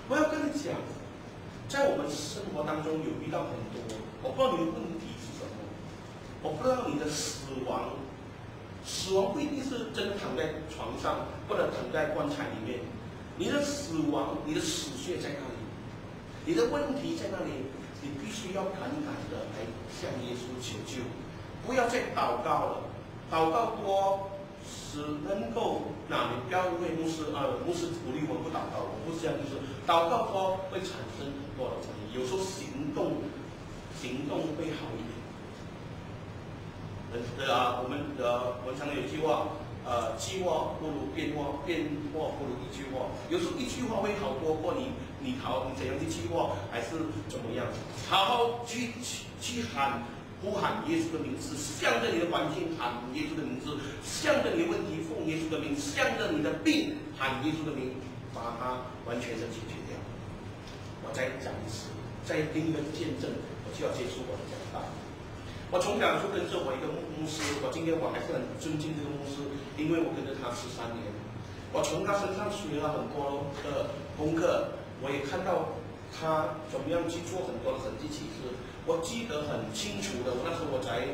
我要跟你讲，在我们生活当中有遇到很多，我不知道你的问题是什么，我不知道你的死亡不一定是真的躺在床上或者躺在棺材里面，你的死亡，你的死穴在哪里？你的问题在哪里？你必须要敢敢的来向耶稣求救，不要再祷告了，祷告多使能够，那你不要误会牧师鼓励我们不祷告，我不是这样意思。祷告多会产生很多的问题，有时候行动会好一点。我们常常有句话，计划不如变化，变化不如一句话。有时候一句话会好多过你怎样去计划，还是怎么样？好好去呼喊耶稣的名字，向着你的环境喊耶稣的名字，向着你的问题奉耶稣的名，向着你的病喊耶稣的名，把它完全的解决掉。我再讲一次，再听一个见证，我就要结束我的讲道。我从小就跟着我一个牧师，今天我还是很尊敬这个牧师，因为我跟着他13年，我从他身上学了很多的功课，我也看到他怎么样去做很多的神迹奇事。我记得很清楚的，那时候我才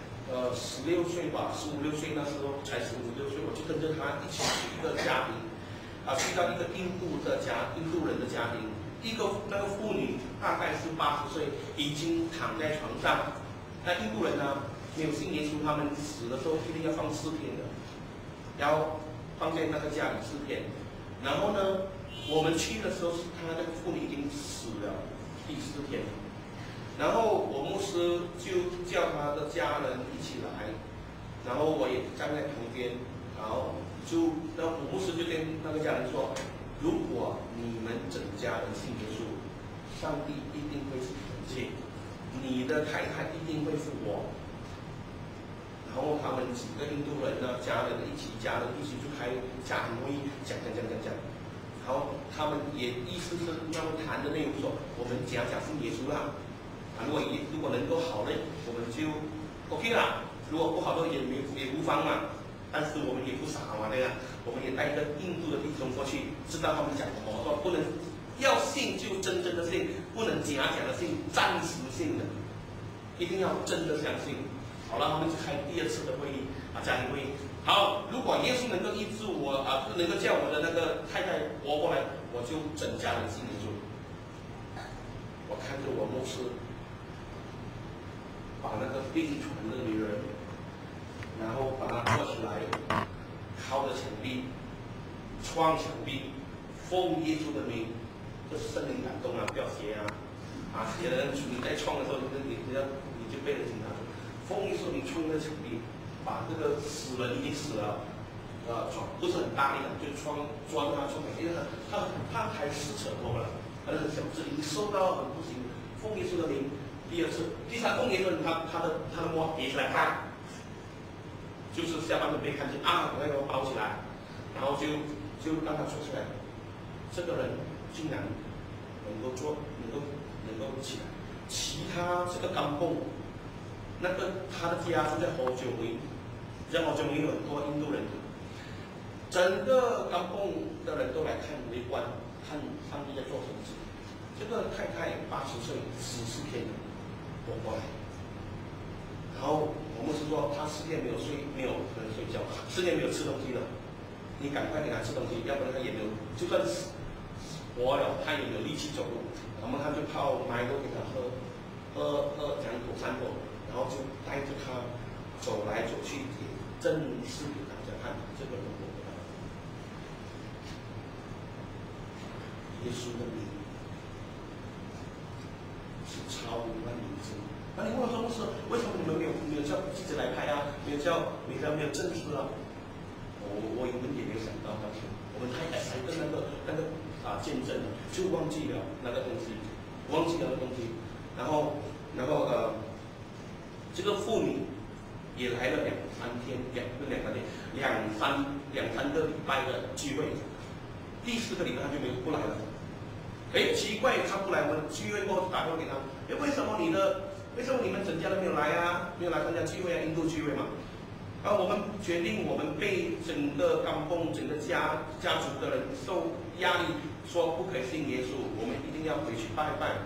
16岁吧，15、16岁，那时候才15、16岁，我就跟着他一起去一个家庭，去到一个印度人的家庭，那个妇女大概是80岁，已经躺在床上。那印度人呢，没有信耶稣，他们死的时候一定要放4天的，要放在那个家里4天。然后呢，我们去的时候是他那个妇女已经死了第4天。然后我牧师就叫他的家人一起来，然后我也站在旁边，然后我牧师就跟那个家人说，如果你们整家人信耶稣，上帝一定会是惩戒，你的太太一定会复活。然后他们几个印度人呢，家人一起就开家庭会议，讲，然后他们也意思是要谈的内容说，我们讲信耶稣啦。如果能够好的，我们就 OK 啦；如果不好的也无妨嘛。但是我们也不傻嘛，对吧？我们也带一个印度的弟兄过去，知道他们讲什么，说不能要信就真正的信，不能假的信，暂时性的，一定要真的相信。好了，他们就开第2次的会议家庭会议。好，如果耶稣能够医治我能够叫我的那个太太活过来，我就整家人信耶稣。我看着我牧师把那个病床的女人，然后把她坐起来，靠着墙壁，撞墙壁，奉耶稣的名，这是圣灵感动不要学有人你在撞的时候，你就背着警察说，奉耶稣的名撞那墙壁，把这个死人已经死了，撞不是很大力的，就撞他撞墙壁，因为他还是扯头了，他的小指已经受到很不行，奉耶稣的名。第2次，第3奉耶稣，他的摸叠起来看，就是下半身被看见我要包起来，然后就让他说出来，这个人竟然能够起来。其他这个甘蹦，他的家是在火酒围，在火酒围有很多印度人，整个甘蹦的人都来看围观，看上帝在做什么事。这个太太80岁，14天活过来。然后我们是说，他4天没有可能睡觉，4天没有吃东西了，你赶快给他吃东西，要不然他也没有，就算活了，他也没有力气走路。然后他就泡奶都给他喝2口3口，然后就带着他走来走去，也正式给大家看这个人活过来。耶稣的名是超乎万民之名。那你问我说，牧师，为什么你们没有叫记者来拍没有证实我有也没有想到，但是我们太excited那个见证了，就忘记了那个东西，然后这个妇女也来了2、3天，两三个礼拜的聚会，第4个礼拜他就不来了。奇怪，他不来，我们聚会过后打电话给他，为什么你们整家人没有来没有来参加聚会印度聚会嘛？我们决定，我们被整个甘蹦整个家族的人受压力， 说不可以信耶稣，我们一定要回去拜拜。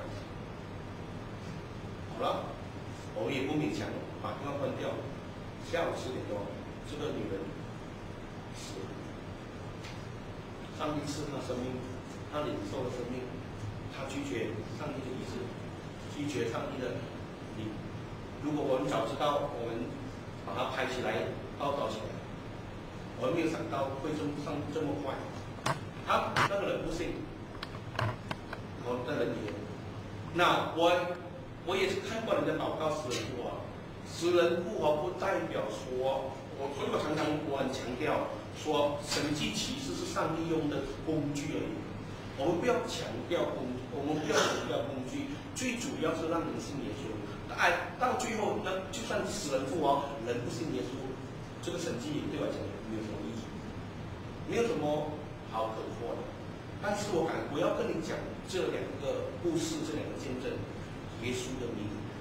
好了，我们也不勉强，把电话关掉。下午10点多，这个女人死了。上帝赐她生命，她领受了生命，她拒绝上帝的意志，拒绝上帝的灵。如果我们早知道，我们把它拍起来，报道起来，我们没有想到会这么快。他那个人不信，我的人也，那我也是看过人家祷告死人复活，死人复活不代表说，所以我常常很强调说，神迹奇事是上帝用的工具而已。我们不要强调工具，最主要是让人信耶稣。到最后，那就算死人复活，人不信耶稣，这个神迹对我讲没有什么意义，没有什么好可说的。但是我要跟你讲这2个故事，这2个见证，耶稣的名